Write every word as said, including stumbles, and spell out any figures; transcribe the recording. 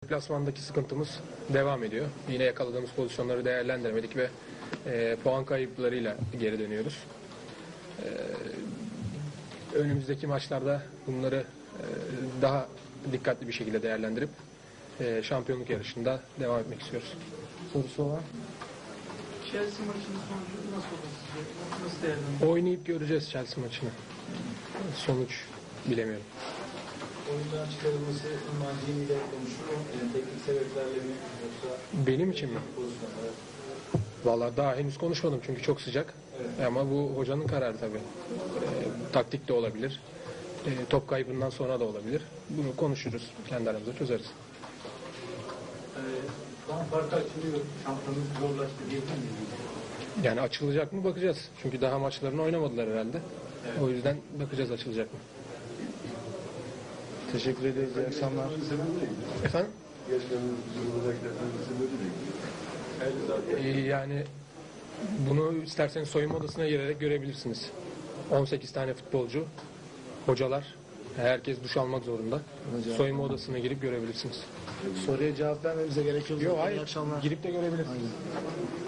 Deplasmandaki sıkıntımız devam ediyor. Yine yakaladığımız pozisyonları değerlendiremedik ve e, puan kayıplarıyla geri dönüyoruz. E, önümüzdeki maçlarda bunları e, daha dikkatli bir şekilde değerlendirip e, şampiyonluk yarışında devam etmek istiyoruz. Sorusu olan? Chelsea maçının sonucu nasıl olur sizce? Nasıl değerlendiriyorsunuz? Oynayıp göreceğiz Chelsea maçını. Sonuç bilemiyorum. Oyundan çıkarılması Mancini ile konuşulur. Yani teknik sebeplerle mi yoksa Benim için mi? pozisyonlar? Vallahi daha henüz konuşmadım çünkü çok sıcak. Evet. Ama bu hocanın kararı tabii. E, taktik de olabilir. E, top kaybından sonra da olabilir. Bunu konuşuruz. Kendi aramızda çözeriz. Daha farklı açılıyor. Şampiyonluk zorlaştı diyebilir miyiz? Yani açılacak mı bakacağız. Çünkü daha maçlarını oynamadılar herhalde. Evet. O yüzden bakacağız açılacak mı. Teşekkür ederiz. İyi akşamlar. Efendim? Ee, yani bunu isterseniz soyunma odasına girerek görebilirsiniz. on sekiz tane futbolcu, hocalar, herkes duş almak zorunda. Hocam. Soyunma odasına girip görebilirsiniz. Soruya cevap vermemize gerek yok. Yok İyi hayır, akşamlar. girip de görebilirsiniz. Aynen.